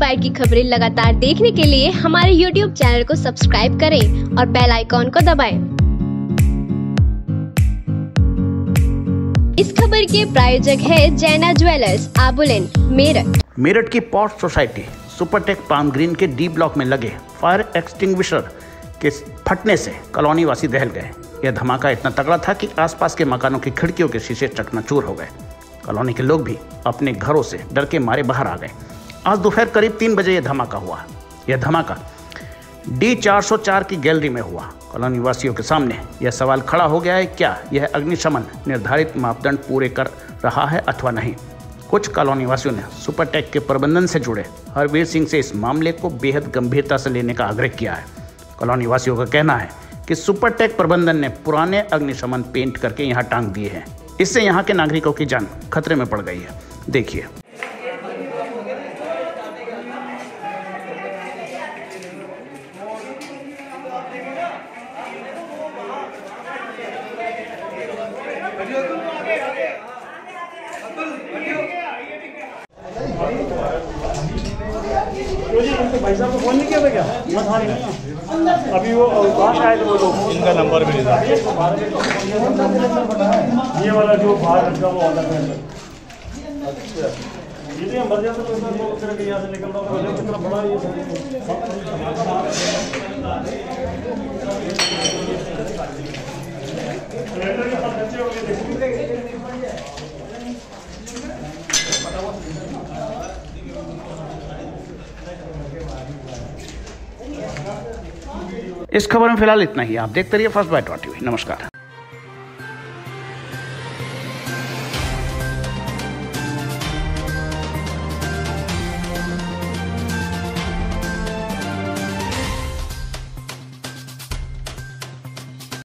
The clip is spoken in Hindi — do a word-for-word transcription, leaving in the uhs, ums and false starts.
बाइट की खबरें लगातार देखने के लिए हमारे यूट्यूब चैनल को सब्सक्राइब करें और बेल आइकॉन को दबाएं। इस खबर के प्रायोजक है जैना ज्वेलर्स, आबुलेन, मेरठ। मेरठ की posh society Supertech palm green के डी ब्लॉक में लगे फायर एक्सटिंग्विशर के फटने से कॉलोनी वासी दहल गए। यह धमाका इतना तगड़ा था कि आसपास के मकानों की खिड़कियों के शीशे चकनाचूर हो गए। कॉलोनी के लोग भी अपने घरों से डर के मारे बाहर आ गए। आज दोपहर करीब तीन बजे यह धमाका हुआ। यह धमाका डी चार सौ चार की गैलरी में हुआ। कॉलोनी वासियों के सामने यह सवाल खड़ा हो गया है, क्या यह अग्निशमन निर्धारित मापदंड पूरे कर रहा है अथवा नहीं। कुछ कॉलोनी वासियों ने सुपरटेक के प्रबंधन से जुड़े हरवीर सिंह से इस मामले को बेहद गंभीरता से लेने का आग्रह किया है। कॉलोनी वासियों का कहना है कि सुपरटेक प्रबंधन ने पुराने अग्निशमन पेंट करके यहाँ टांग दिए हैं। इससे यहाँ के नागरिकों की जान खतरे में पड़ गई है। देखिए। भाई साहब को फोन नहीं किया था क्या? मत हार नहीं। अभी वो बाहर आए थे वो लोग, इनका नंबर भी नहीं था। ये वाला जो बाहर रखा वो वाला है। अच्छा, ये तो मर जाता तो सर वो फिर यहाँ से निकल रहा है कितना बड़ा ये सिलेंडर के पास बच्चे हो गए। इस खबर में फिलहाल इतना ही। आप देखते रहिए फर्स्ट बाइट टीवी। नमस्कार।